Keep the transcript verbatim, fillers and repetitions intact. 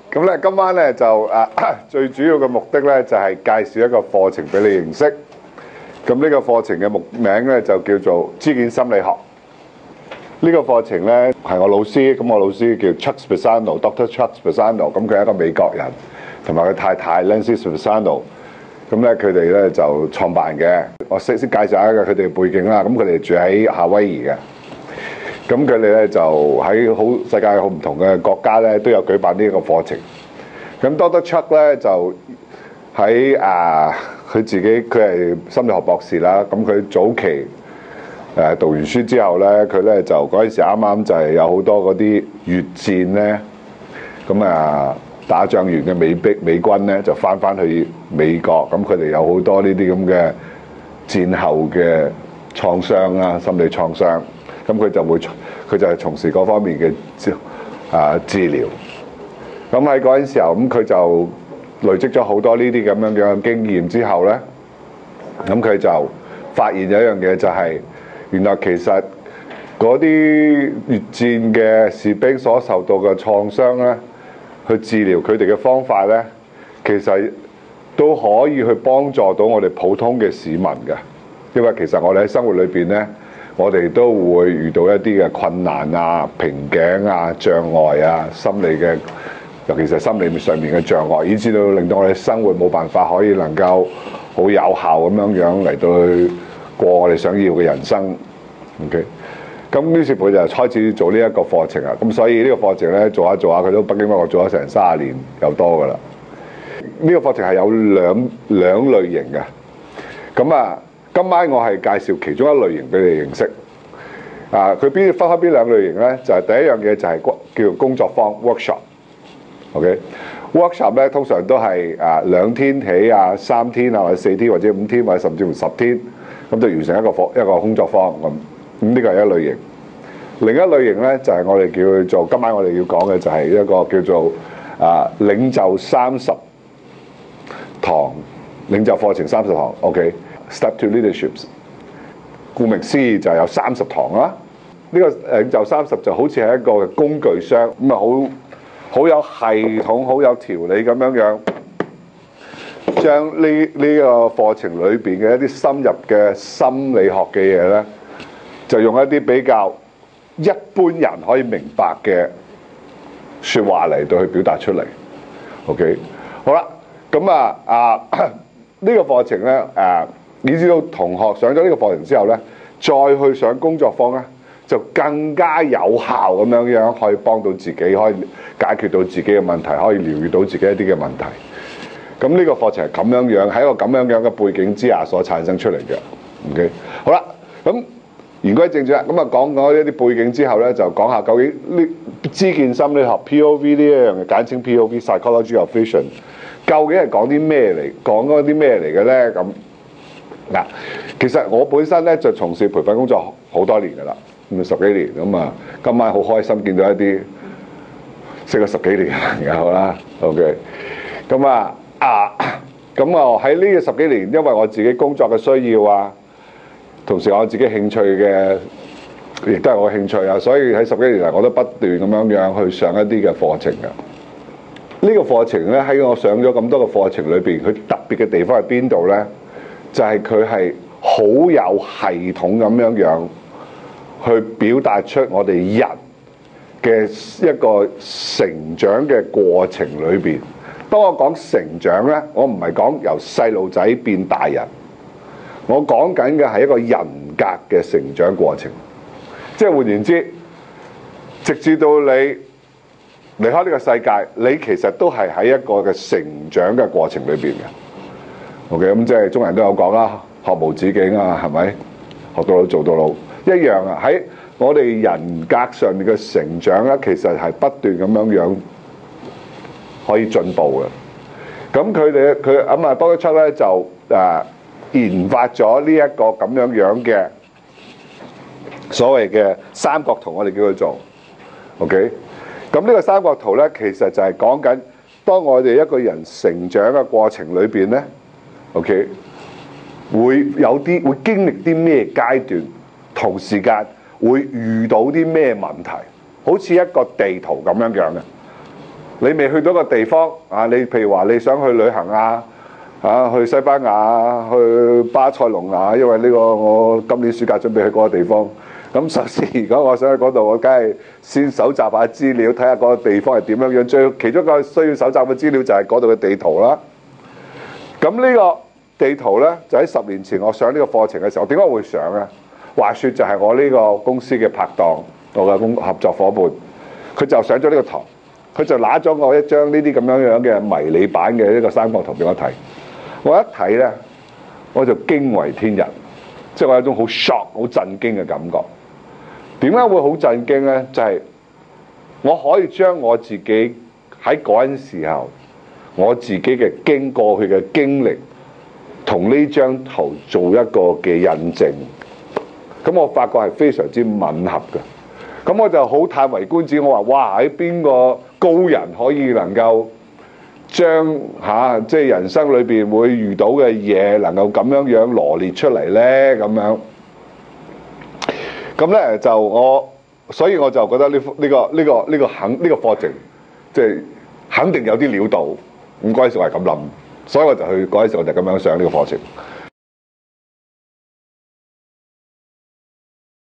咁咧今晚咧就啊最主要嘅目的咧就係介紹一個課程俾你認識。咁呢個課程嘅目名咧就叫做肢件心理學。呢個課程咧係我老師，咁我老師叫 Chuck Spezzano，Doctor Chuck Spezzano，咁佢係一個美國人，同埋佢太太 Nancy Spezzano。咁咧佢哋咧就創辦嘅。我先先介紹下佢哋嘅背景啦。咁佢哋住喺夏威夷嘅。咁佢哋咧就喺好世界好唔同嘅國家咧都有舉辦呢一個課程。咁 Doctor Chuck 咧就喺啊佢自己佢係心理學博士啦。咁佢早期誒讀完書之後咧，佢咧就嗰陣時啱啱就係有好多嗰啲越戰咧，咁啊打仗完嘅美兵美軍咧就翻翻去美國。咁佢哋有好多呢啲咁嘅戰後嘅創傷啊，心理創傷。咁佢就會佢就係從事嗰方面嘅治啊治療。咁喺嗰陣時候，咁佢就累積咗好多呢啲咁樣嘅經驗之後咧，咁佢就發現有一樣嘢就係，原來其實嗰啲越戰嘅士兵所受到嘅創傷咧，去治療佢哋嘅方法咧，其實都可以去幫助到我哋普通嘅市民嘅。因為其實我哋喺生活裏邊咧，我哋都會遇到一啲嘅困難啊、瓶頸啊、障礙啊、心理嘅，尤其是心理上面嘅障礙，以至到令到我哋生活冇辦法可以能夠好有效咁樣樣嚟到去過我哋想要嘅人生。OK， 咁於是佢就開始做呢一個課程啊。咁所以呢個課程咧做下做下，佢都北京幫我做咗成三十年有多噶啦。呢個課程係有兩兩類型嘅。咁啊。今晚我係介紹其中一類型俾你認識。啊，佢邊分開邊兩類型咧？就係、是、第一樣嘢就係叫工作坊 workshop。OK，workshop 咧通常都係啊兩天起啊，三天啊，或者四天或者五天或者甚至乎十天，咁就完成一個課一個工作坊咁。咁呢個係一類型。另一類型咧就係、是、我哋叫做今晚我哋要講嘅就係一個叫做啊領袖三十堂領袖課程三十堂。OK。Step to Leadership， 顧名思義就係有三十堂啦。呢、這個領袖三十就好似係一個工具箱，咁啊好好有系統、好有條理咁樣樣，將呢呢個課程裏邊嘅一啲深入嘅心理學嘅嘢咧，就用一啲比較一般人可以明白嘅説話嚟到去表達出嚟。OK， 好啦，咁啊啊呢、這個課程咧誒。啊你知道同學上咗呢個課程之後咧，再去上工作坊咧，就更加有效咁樣樣可以幫到自己，可以解決到自己嘅問題，可以療愈到自己一啲嘅問題。咁呢個課程係咁樣樣，喺一個咁樣樣嘅背景之下所產生出嚟嘅。OK， 好啦，咁言歸正傳啦，咁啊講講一啲背景之後咧，就講下究竟呢肢件心理學 P O V 呢一樣嘅簡稱 P O V Psychology of Vision， 究竟係講啲咩嚟？講嗰啲咩嚟嘅咧？咁嗱，其實我本身咧就從事培訓工作好多年噶啦，咁十幾年咁啊。今晚好開心見到一啲識咗十幾年嘅朋友啦。OK， 咁啊啊，咁啊喺呢個十幾年，因為我自己工作嘅需要啊，同時我自己興趣嘅，亦都係我興趣啊，所以喺十幾年嚟我都不斷咁樣樣去上一啲嘅課程嘅。呢個課程咧喺我上咗咁多個課程裏邊，佢特別嘅地方喺邊度咧？就係佢係好有系統咁樣樣去表達出我哋人嘅一個成長嘅過程裏邊。當我講成長咧，我唔係講由細路仔變大人，我講緊嘅係一個人格嘅成長過程。即係換言之，直至到你離開呢個世界，你其實都係喺一個嘅成長嘅過程裏邊嘅。OK， 咁即係中國人都有講啦，學無止境啊，係咪？學到老做到老一樣啊！喺我哋人格上面嘅成長咧，其實係不斷咁樣樣可以進步嘅。咁佢哋佢咁啊，Doctor Chuck咧就誒研發咗呢一個咁樣樣嘅所謂嘅三角圖，我哋叫佢做 OK。咁呢個三角圖咧，其實就係講緊當我哋一個人成長嘅過程裏邊咧。OK， 會有啲會經歷啲咩階段，同時間會遇到啲咩問題，好似一個地圖咁樣樣嘅。 你未去到個地方啊，你譬如話你想去旅行啊，啊去西班牙、去巴塞隆拿，因為呢個我今年暑假準備去嗰個地方。咁首先，如果我想去嗰度，我梗係先搜集下資料，睇下嗰個地方係點樣樣。最其中一個需要搜集嘅資料就係嗰度嘅地圖啦。咁呢個地圖呢，就喺十年前我上呢個課程嘅時候，點解會上呢？話說就係我呢個公司嘅拍檔，我嘅工合作伙伴，佢就上咗呢個堂，佢就拿咗我一張呢啲咁樣樣嘅迷你版嘅呢個三角圖俾我睇。我一睇呢，我就驚為天人，即係我有一種好 shock、好震驚嘅感覺。點解會好震驚呢？就係我可以將我自己喺嗰陣時候我自己嘅經過去嘅經歷，同呢張圖做一個嘅印證。咁我發覺係非常之吻合嘅。咁我就好歎為觀止，我話：哇！喺邊個高人可以能夠將嚇即係人生裏邊會遇到嘅嘢，能夠咁樣樣羅列出嚟呢？咁樣。咁咧就我，所以我就覺得呢呢個呢個呢個肯呢個課程，即係肯定有啲料到。咁嗰陣時我係咁諗，所以我就去嗰陣時我就咁樣上呢個課程。